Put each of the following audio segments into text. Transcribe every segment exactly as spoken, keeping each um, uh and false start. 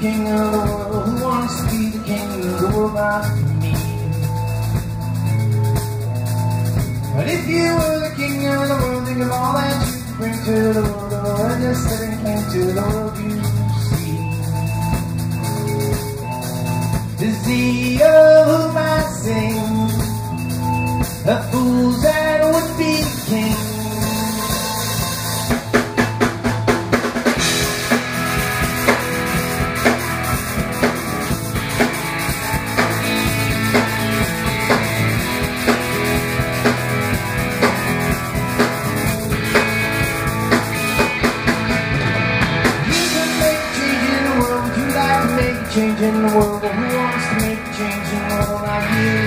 king of the world? Who wants to be the king of the world? Not me. But if you were the king of the world, think of all that you could bring to the world. Oh, and just that it came to the world you see. The sea of whom I sing, the fools that would be king. Change in the world, but who wants to make a change in the world? Not you.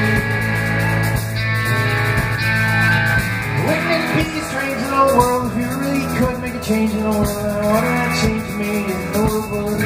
Wouldn't it be strange in the world if you really could make a change in the world? What would that change me in the world?